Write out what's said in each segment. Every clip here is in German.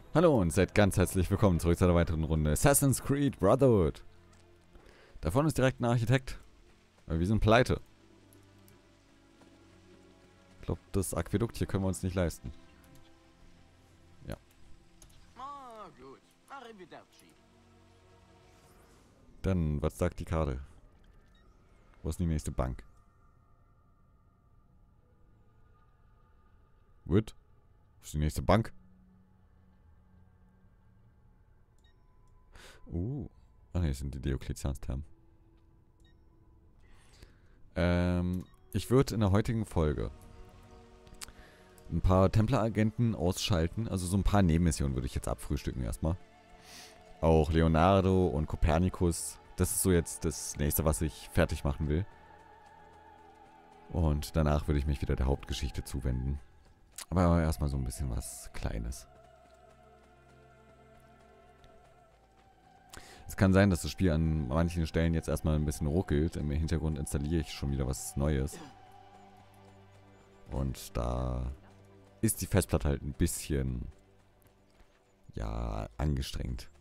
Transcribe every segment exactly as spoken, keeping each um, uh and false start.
Hallo und seid ganz herzlich willkommen zurück zu einer weiteren Runde Assassin's Creed Brotherhood. Da vorne ist direkt ein Architekt. Aber wir sind pleite. Ich glaube, das Aquädukt hier können wir uns nicht leisten. Ja. Ah, gut. Arrivederci. Dann, was sagt die Karte? Wo ist die nächste Bank? Wood? Wo ist die nächste Bank? Uh. Ach ne, das sind die Diokletians-Termen. Ähm, ich würde in der heutigen Folge ein paar Templeragenten ausschalten. Also so ein paar Nebenmissionen würde ich jetzt abfrühstücken erstmal. Auch Leonardo und Kopernikus. Das ist so jetzt das nächste, was ich fertig machen will. Und danach würde ich mich wieder der Hauptgeschichte zuwenden. Aber erstmal so ein bisschen was Kleines. Es kann sein, dass das Spiel an manchen Stellen jetzt erstmal ein bisschen ruckelt. Im Hintergrund installiere ich schon wieder was Neues. Und da ist die Festplatte halt ein bisschen, ja, angestrengt.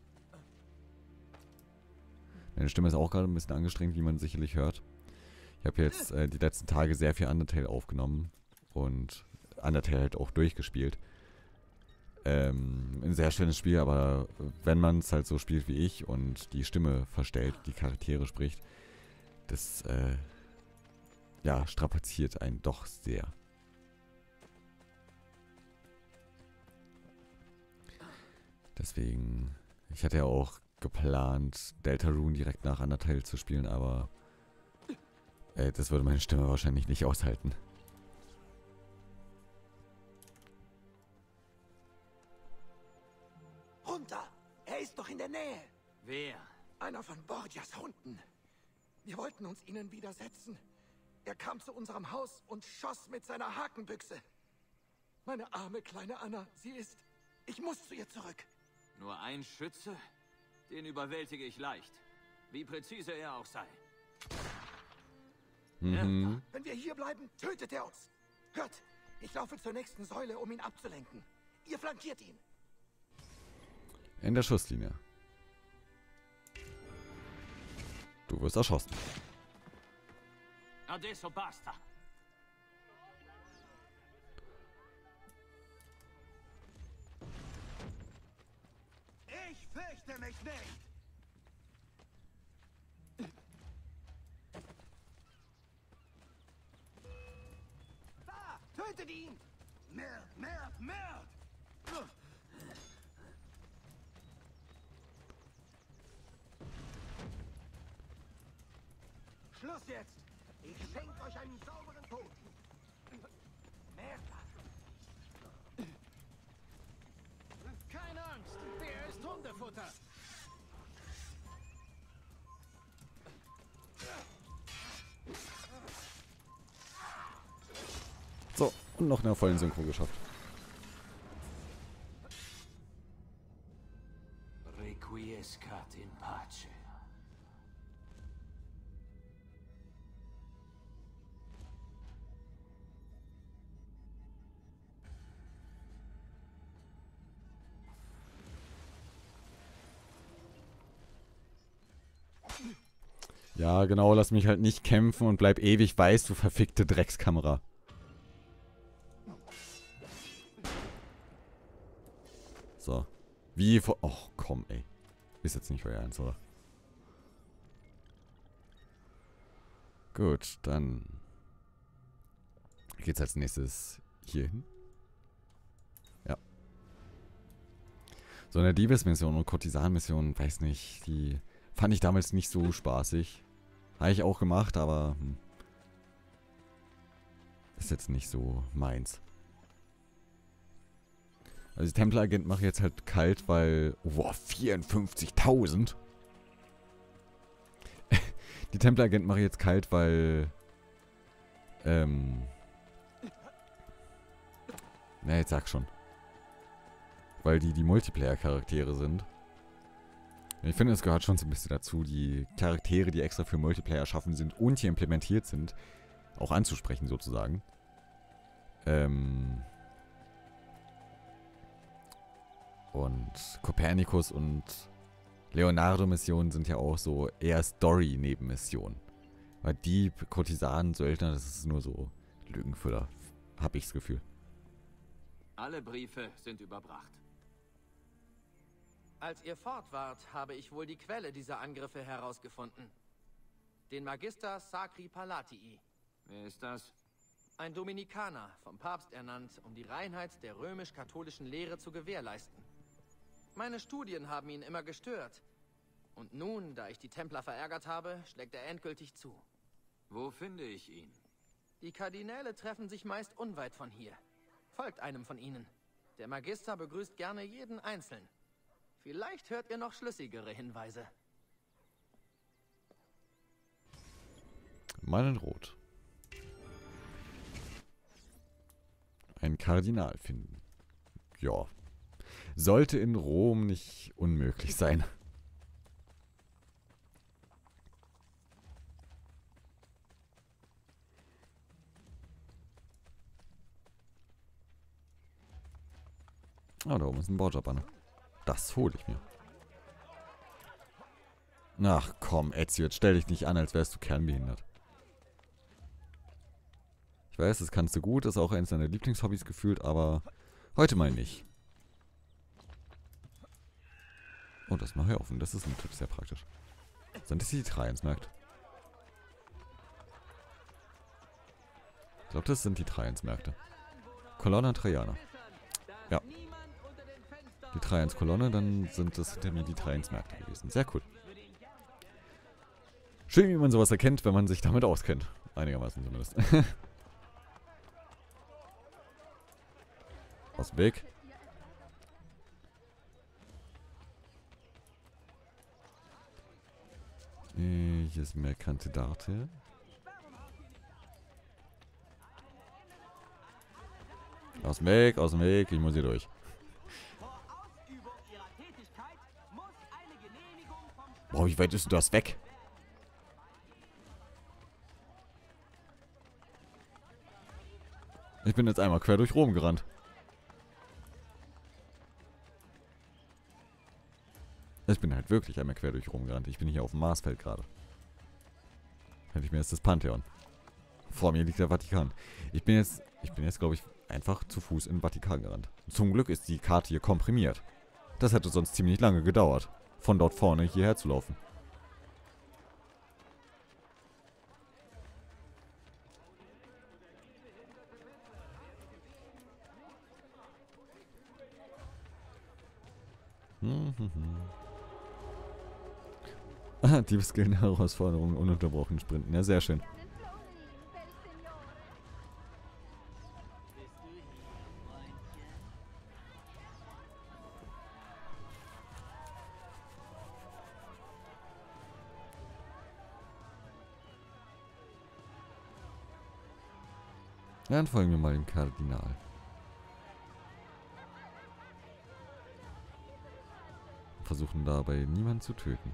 Meine Stimme ist auch gerade ein bisschen angestrengt, wie man sicherlich hört. Ich habe jetzt äh, die letzten Tage sehr viel Undertale aufgenommen und Undertale halt auch durchgespielt. Ähm, ein sehr schönes Spiel, aber wenn man es halt so spielt wie ich und die Stimme verstellt, die Charaktere spricht, das, äh, ja, strapaziert einen doch sehr. Deswegen, ich hatte ja auch geplant, Deltarune direkt nach Undertale zu spielen, aber äh, das würde meine Stimme wahrscheinlich nicht aushalten. Runter! Er ist doch in der Nähe! Wer? Einer von Borgias Hunden. Wir wollten uns ihnen widersetzen. Er kam zu unserem Haus und schoss mit seiner Hakenbüchse. Meine arme kleine Anna, sie ist... Ich muss zu ihr zurück. Nur ein Schütze? Den überwältige ich leicht. Wie präzise er auch sei. Mhm. Wenn wir hier bleiben, tötet er uns. Hört, ich laufe zur nächsten Säule, um ihn abzulenken. Ihr flankiert ihn. In der Schusslinie. Du wirst erschossen. Adesso basta. Ich fürchte mich nicht. Da! Tötet ihn! Merd, Merd, Merd! Schluss jetzt! Ich schenke euch einen sauberen Tod! Merda! Keine Angst, der ist Hundefutter. So, und noch in der vollen Synchro geschafft. Requiescat in pace. Ja, genau, lass mich halt nicht kämpfen und bleib ewig weiß, du verfickte Dreckskamera. So. Wie vor... Och, komm, ey. Ist jetzt nicht euer Ernst, oder? Gut, dann geht's als nächstes hier hin. Ja. So eine Diebesmission und Kurtisanmission, weiß nicht, die fand ich damals nicht so spaßig. Habe ich auch gemacht, aber hm, ist jetzt nicht so meins. Also die Templeragent mache ich jetzt halt kalt, weil... Wow, vierundfünfzigtausend! Die Templeragent mache ich jetzt kalt, weil... Ähm... Na, jetzt sag schon. Weil die die Multiplayer-Charaktere sind. Ich finde, es gehört schon so ein bisschen dazu, die Charaktere, die extra für Multiplayer erschaffen sind und hier implementiert sind, auch anzusprechen sozusagen. Ähm... Und Kopernikus und Leonardo-Missionen sind ja auch so eher Story-Nebenmissionen. Weil Dieb, Kurtisanen, Söldner, das ist nur so Lügenfüller, hab ich das Gefühl. Alle Briefe sind überbracht. Als ihr fort wart, habe ich wohl die Quelle dieser Angriffe herausgefunden. Den Magister Sacri Palatii. Wer ist das? Ein Dominikaner, vom Papst ernannt, um die Reinheit der römisch-katholischen Lehre zu gewährleisten. Meine Studien haben ihn immer gestört. Und nun, da ich die Templer verärgert habe, schlägt er endgültig zu. Wo finde ich ihn? Die Kardinäle treffen sich meist unweit von hier. Folgt einem von ihnen. Der Magister begrüßt gerne jeden einzeln. Vielleicht hört ihr noch schlüssigere Hinweise. Mann in Rot. Ein Kardinal finden. Ja. Sollte in Rom nicht unmöglich sein. Ah, da oben ist ein Borgia-Banner. Das hole ich mir. Ach komm, Ezio, jetzt stell dich nicht an, als wärst du kernbehindert. Ich weiß, das kannst du gut, ist auch eines deiner Lieblingshobbys gefühlt, aber heute mal nicht. Oh, das ist noch hier offen. Das ist natürlich sehr praktisch. Sind das die Traiansmärkte? Ich glaube, das sind die Traiansmärkte. Colonna Traiana. Ja. Die Traians-Kolonne, dann sind das hinter mir die Traiansmärkte gewesen. Sehr cool. Schön, wie man sowas erkennt, wenn man sich damit auskennt. Einigermaßen zumindest. Aus dem Weg. Hier ist mehr Kandidate. Aus dem Weg, aus dem Weg, ich muss hier durch. Boah, wie weit ist denn das weg? Ich bin jetzt einmal quer durch Rom gerannt. Ich bin halt wirklich einmal quer durch Rom gerannt. Ich bin hier auf dem Marsfeld gerade. Hätte ich mir jetzt das Pantheon. Vor mir liegt der Vatikan. Ich bin jetzt, ich bin jetzt, glaube ich, einfach zu Fuß in den Vatikan gerannt. Zum Glück ist die Karte hier komprimiert. Das hätte sonst ziemlich lange gedauert, von dort vorne hierher zu laufen. Hm, hm, hm. Ah, Diebesgilden, Herausforderungen, ununterbrochen sprinten. Ja, sehr schön. Ja, dann folgen wir mal dem Kardinal. Versuchen dabei niemanden zu töten.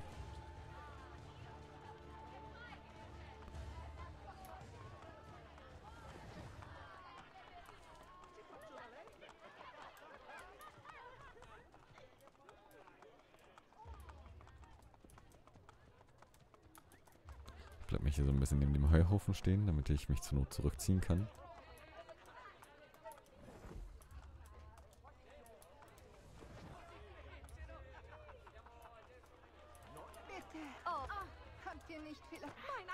Ich bleib mich hier so ein bisschen neben dem Heuhaufen stehen, damit ich mich zur Not zurückziehen kann. Oh, habt ihr nicht viel...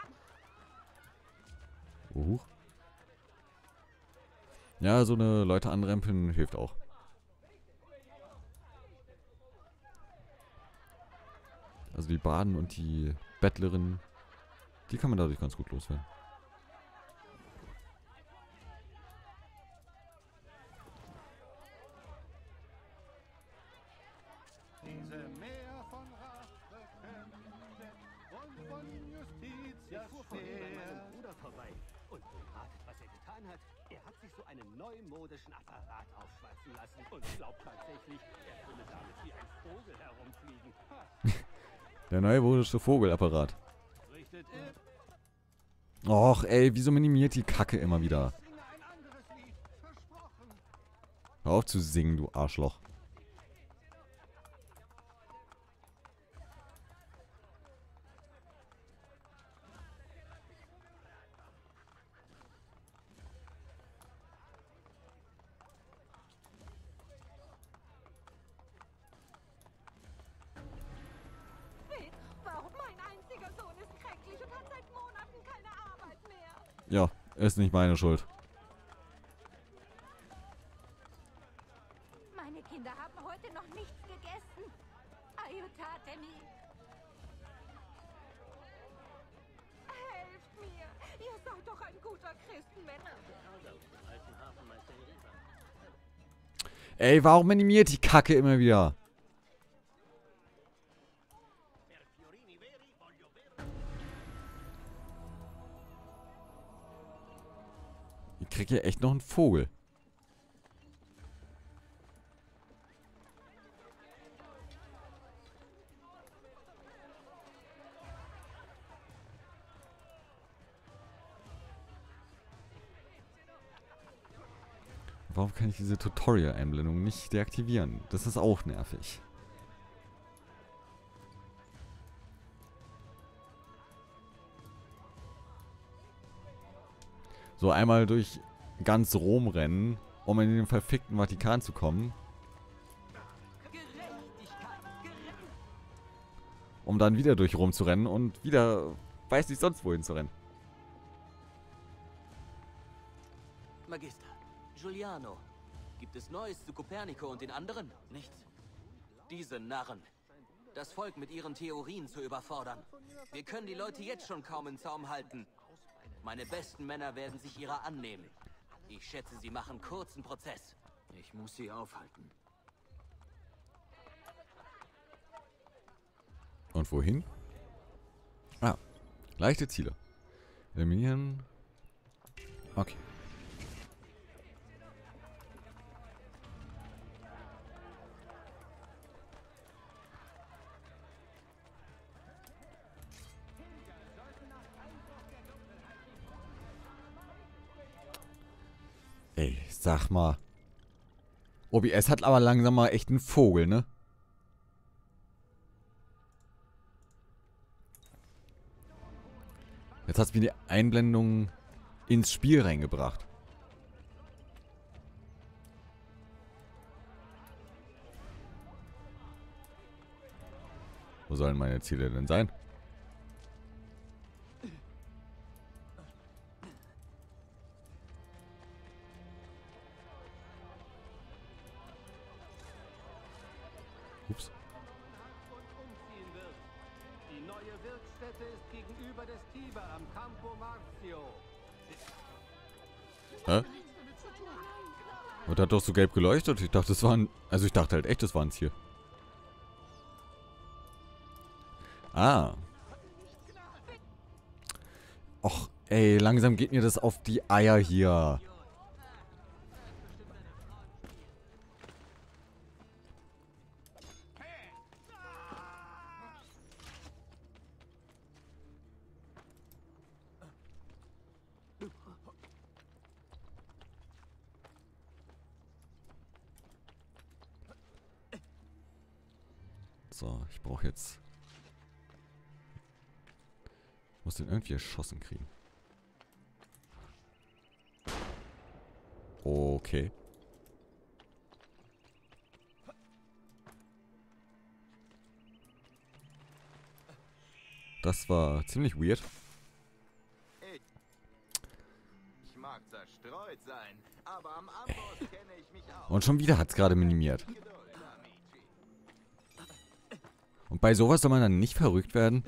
Uh. Ja, so eine Leute anrempeln hilft auch. Also die Baden und die Bettlerin, die kann man dadurch ganz gut loswerden. Diese Meer von Rache könnte und von Justitia Ich fuhr vorhin bei schwer. meinem Bruder vorbei. Und ratet, was er getan hat? Er hat sich so einen neumodischen Apparat aufschwatzen lassen und glaubt tatsächlich, er könne damit wie ein Vogel herumfliegen. Ha, Der neumodische Vogelapparat. richtet ihr? Och, ey, wieso minimiert die Kacke immer wieder? Singe ein anderes Lied. Versprochen. Hör auf zu singen, du Arschloch. Ja, ist nicht meine Schuld. Meine Kinder haben heute noch nichts gegessen. Aiutatemi. Helft mir. Ihr seid doch ein guter Christenmänner. Ey, warum animiert die Kacke immer wieder? Ich krieg hier echt noch einen Vogel. Warum kann ich diese Tutorial-Einblendung nicht deaktivieren? Das ist auch nervig. So einmal durch ganz Rom rennen, um in den verfickten Vatikan zu kommen. Um dann wieder durch Rom zu rennen und wieder weiß nicht sonst wohin zu rennen. Magister, Giuliano, gibt es Neues zu Kopernico und den anderen? Nichts. Diese Narren. Das Volk mit ihren Theorien zu überfordern. Wir können die Leute jetzt schon kaum im Zaum halten. Meine besten Männer werden sich ihrer annehmen. Ich schätze, sie machen kurzen Prozess. Ich muss sie aufhalten. Und wohin? Ah, leichte Ziele. Eliminieren. Okay. Ey, sag mal. O B S hat aber langsam mal echt einen Vogel, ne? Jetzt hat es mir die Einblendung ins Spiel reingebracht. Wo sollen meine Ziele denn sein? Ups. Die neue Wirkstätte ist gegenüber des Tiber am Campo Marzio. Hä? Und hat doch so gelb geleuchtet. Ich dachte, das waren... Also ich dachte halt echt, das waren es hier. Ah. Och, ey, langsam geht mir das auf die Eier hier. So, ich brauche jetzt... Ich muss den irgendwie erschossen kriegen. Okay. Das war ziemlich weird. Ich mag zerstreut sein, aber am Amboss kenne ich mich auch. Und schon wieder hat es gerade minimiert. Und bei sowas soll man dann nicht verrückt werden?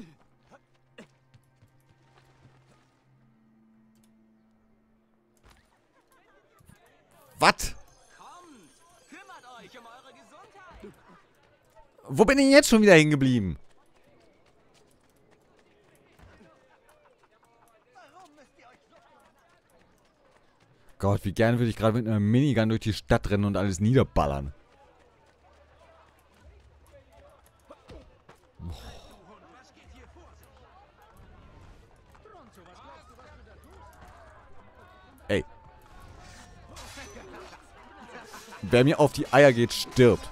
Was? Kümmert euch um eure Gesundheit. Wo bin ich jetzt schon wieder hingeblieben? Gott, wie gern würde ich gerade mit einer Minigun durch die Stadt rennen und alles niederballern. Ey. Wer mir auf die Eier geht, stirbt.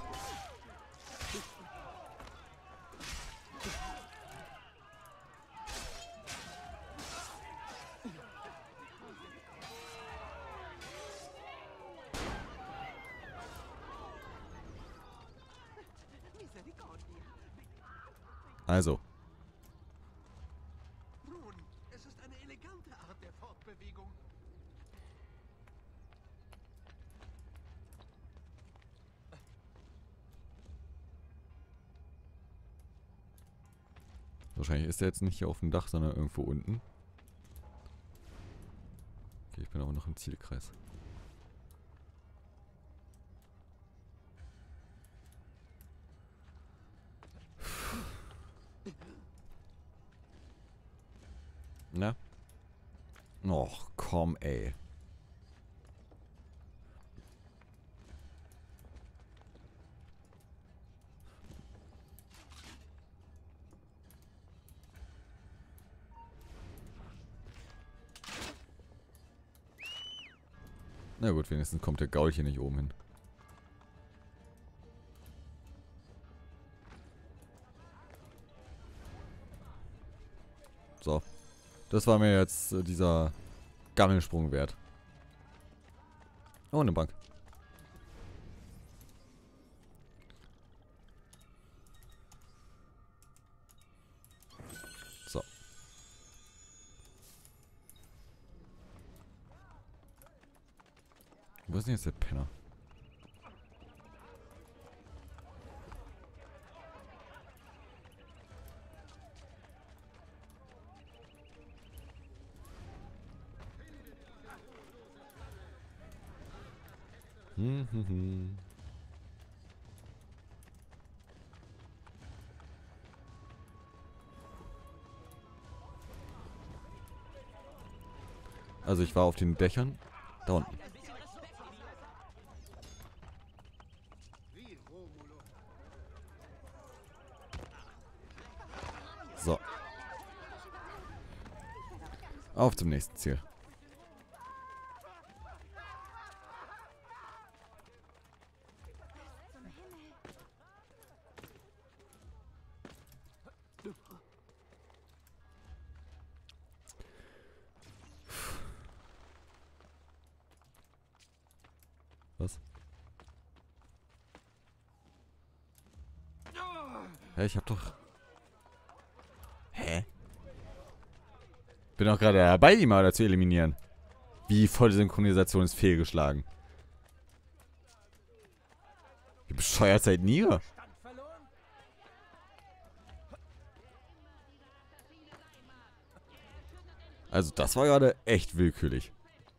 Also. Nun, es ist eine elegante Art der Fortbewegung, Wahrscheinlich ist er jetzt nicht hier auf dem Dach, sondern irgendwo unten. Okay, ich bin aber noch im Zielkreis. Na? Och, komm, ey. Na gut, wenigstens kommt der Gaul hier nicht oben hin. So. Das war mir jetzt äh, dieser Gammelsprung wert. Oh, eine Bank. So. Wo ist denn jetzt der Penner? Hm, hm, hm. Also ich war auf den Dächern. Da unten. So. Auf zum nächsten Ziel. Was? Hä, ich hab doch... Hä? Bin doch gerade dabei, die Marder zu eliminieren. Wie voll Synchronisation ist fehlgeschlagen. Wie bescheuert seid ihr? Also das war gerade echt willkürlich.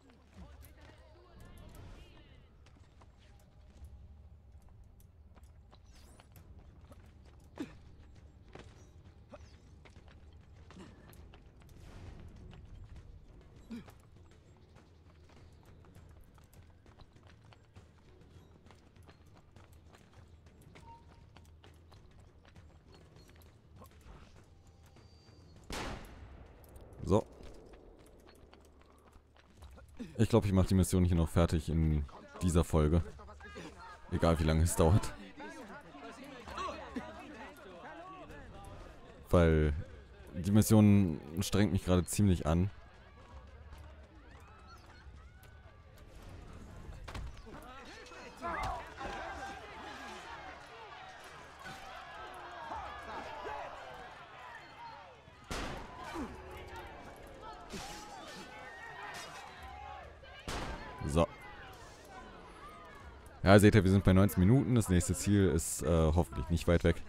So. Ich glaube, ich mache die Mission hier noch fertig in dieser Folge. Egal, wie lange es dauert. Weil die Mission strengt mich gerade ziemlich an. So. Ja, seht ihr, wir sind bei neunzehn Minuten. Das nächste Ziel ist äh, hoffentlich nicht weit weg.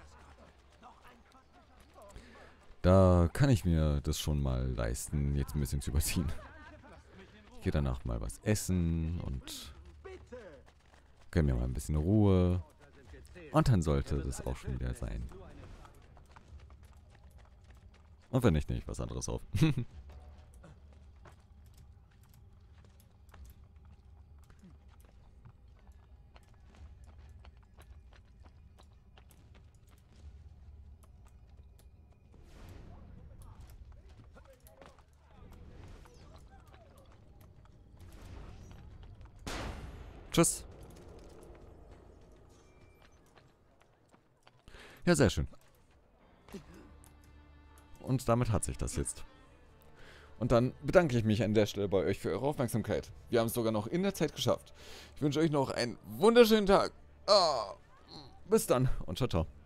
Da kann ich mir das schon mal leisten, jetzt ein bisschen zu überziehen. Ich gehe danach mal was essen und gönn mir mal ein bisschen Ruhe. Und dann sollte das auch schon wieder sein. Und wenn nicht, nehme ich was anderes auf. Tschüss. Ja, sehr schön. Und damit hat sich das jetzt. Und dann bedanke ich mich an der Stelle bei euch für eure Aufmerksamkeit. Wir haben es sogar noch in der Zeit geschafft. Ich wünsche euch noch einen wunderschönen Tag. Oh, bis dann und ciao, ciao.